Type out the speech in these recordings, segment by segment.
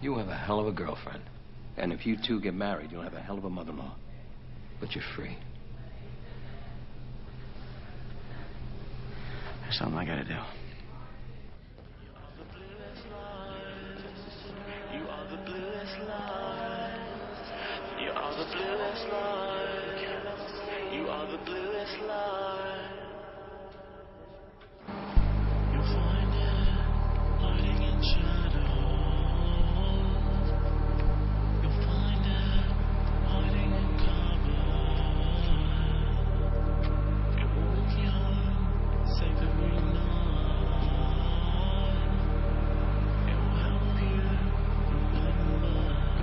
You have a hell of a girlfriend. And if you two get married, you'll have a hell of a mother-in-law. But you're free. There's something I gotta do. You are the bluest light. You are the bluest light. You are the bluest light. You'll find it hiding in shadows. You'll find it hiding in covers. It will walk you home safe every night. It will help you remember.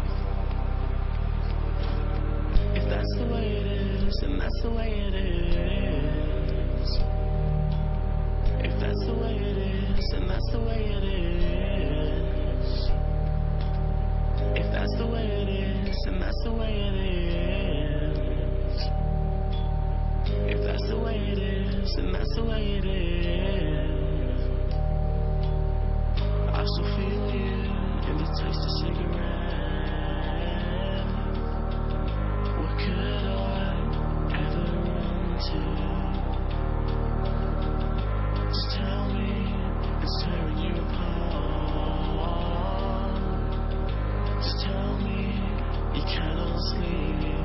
If that's the way it is, then that's the way it is. If that's the way it is, then that's the way it is. If that's the way it is, then that's the way it is. If that's the way it is, then that's the way it is. I still feel you in the taste of cigarette. What could I ever run to? Just tell me it's tearing you apart. Just tell me you cannot sleep.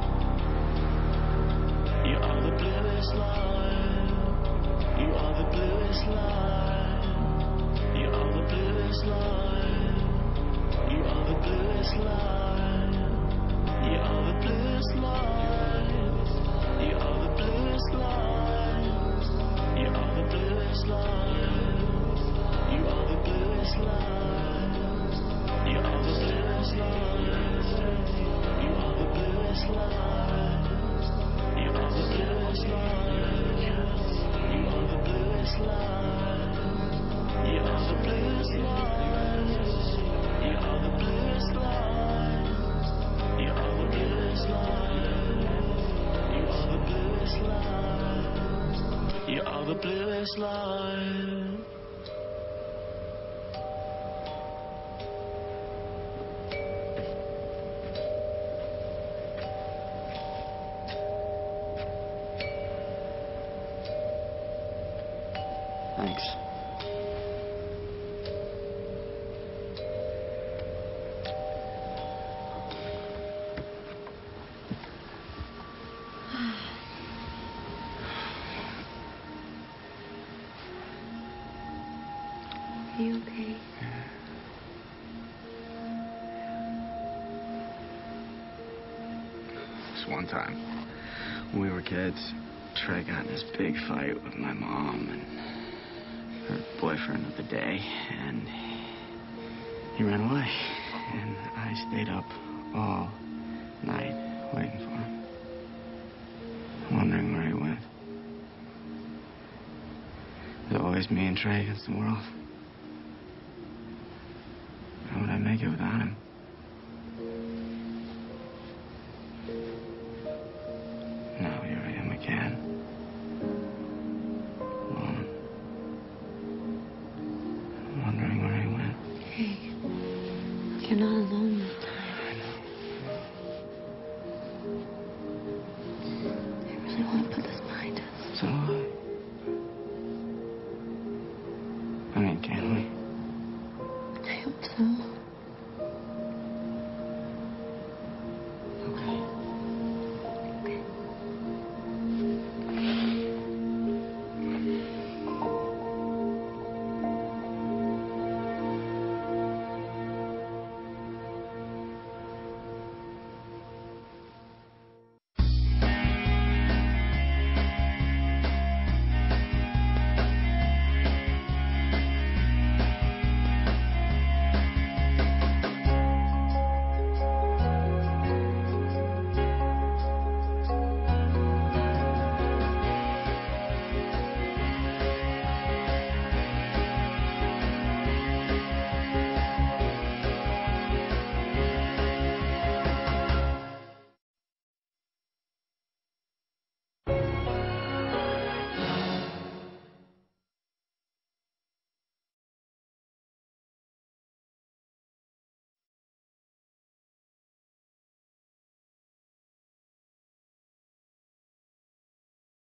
You are the bluest light. You are the bluest light. You are the bluest light. You are the bluest light. You are the bluest light. You are the bluest light. You are the bluest light. You are the bluest light. You are the bluest light. You are the bluest light. You are the bluest light. You are the bluest light. You are the bluest light. You are the bluest light. You are the bluest light. You are the bluest light. You are the bluest light. Thanks. Are you okay? This one time, when we were kids, Trey got in this big fight with my mom and her boyfriend of the day, and he ran away. And I stayed up all night waiting for him, wondering where he went. It was always me and Trey against the world. How would I make it without him? Now here I am again. Alone. Wondering where he went. Hey, you're not alone.